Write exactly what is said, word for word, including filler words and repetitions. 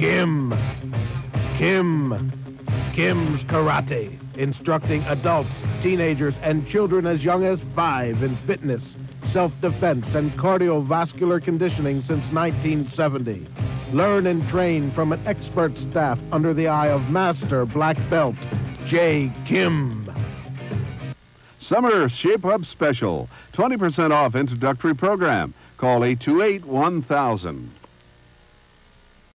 Kim. Kim. Kim's Karate, instructing adults, teenagers, and children as young as five in fitness, self-defense, and cardiovascular conditioning since nineteen seventy. Learn and train from an expert staff under the eye of Master Black Belt Jay Kim. Summer Shape Up Special, twenty percent off introductory program. Call eight two eight, one thousand.